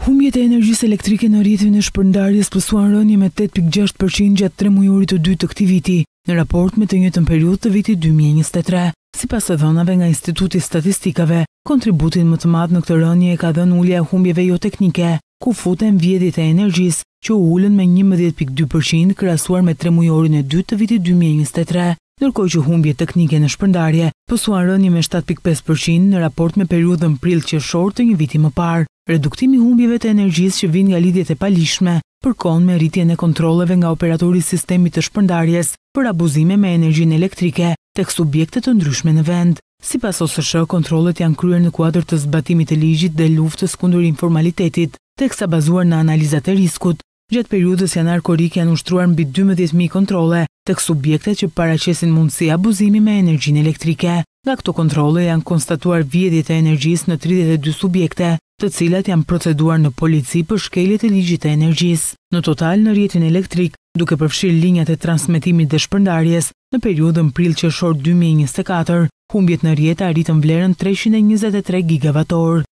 Humbjet e energjisë elektrike në rrjetin e shpërndarjes pësuan rënje me 8.6% gjatë 3 mujorit të dytë të këtij viti, në raport me të njëjtën periudhë të vitit 2023. Sipas të dhënave nga Instituti i Statistikave, kontributin më të madh në këtë rënje e ka dhënë ulja e humbjeve jo teknike, ku futen vjedhjet e energjisë, që u ulën me 11.2% krahasuar me 3 mujorin e dytë të vitit 2023. Ndërkohë që humbjet teknike në shpërndarje pësuan rënje me 7.5% në raport me periudhën prill-qershor të një viti më parë. Reduktimi i humbjeve të energjisë që vijnë nga lidhjet e palishme përkon me rritjen e kontrolleve nga operatori i sistemit të shpërndarjes për abuzime me energjinë elektrike tek subjekte të ndryshme në vend. Sipas OSSH, kontrollet janë kryer në kuadër të zbatimit të ligjit dhe luftës kundër informalitetit, teksa bazuar në analizat e riskut. Gjatë periudhës janar-korrik janë ushtruar mbi 12.000 kontrolle tek subjektet që paraqesin mundësi abuzimi me energjinë elektrike. Nga këto kontrolle janë konstatuar vjedhjet e energjisë në 32 subjekte, të cilat janë proceduar në polici për shkeljet e ligjit të energjisë. Në total në rrjetin elektrik, duke përfshirë linjat e transmetimit dhe shpërndarjes, në periudhën prill-qershor 2024, humbjet në rrjet arritën vlerën 323 gigavator.